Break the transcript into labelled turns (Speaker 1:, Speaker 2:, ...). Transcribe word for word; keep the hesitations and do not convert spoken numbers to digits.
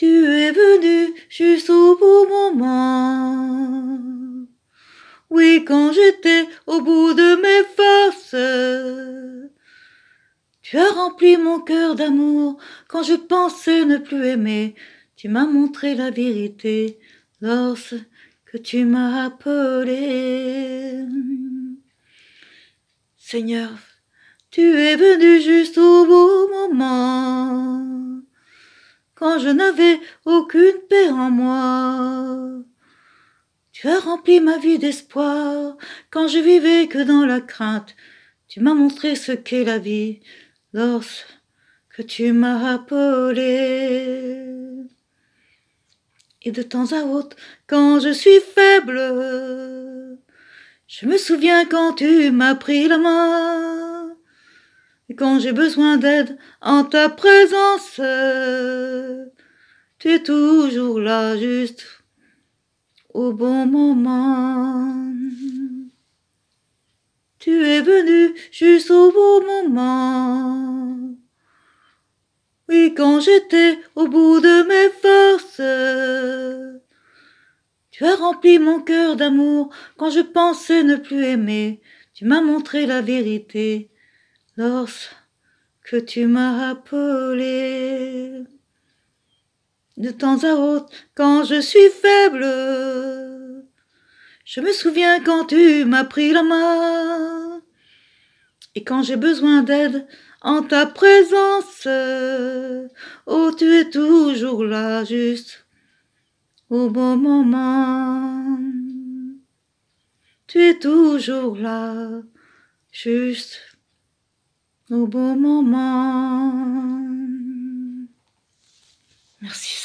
Speaker 1: Tu es venu juste au bon moment. Oui, quand j'étais au bout de mes forces, tu as rempli mon cœur d'amour. Quand je pensais ne plus aimer, tu m'as montré la vérité lorsque tu m'as appelé. Seigneur, tu es venu juste au bon moment, quand je n'avais aucune paix en moi. Tu as rempli ma vie d'espoir, quand je vivais que dans la crainte. Tu m'as montré ce qu'est la vie, lorsque tu m'as appelé. Et de temps à autre, quand je suis faible, je me souviens quand tu m'as pris la main. Et quand j'ai besoin d'aide en ta présence, tu es toujours là, juste au bon moment. Tu es venu juste au bon moment. Oui, quand j'étais au bout de mes forces, tu as rempli mon cœur d'amour. Quand je pensais ne plus aimer, tu m'as montré la vérité lorsque tu m'as appelé. De temps à autre, quand je suis faible, je me souviens quand tu m'as pris la main. Et quand j'ai besoin d'aide en ta présence, oh, tu es toujours là, juste au bon moment. Tu es toujours là, juste au bon moment. Merci.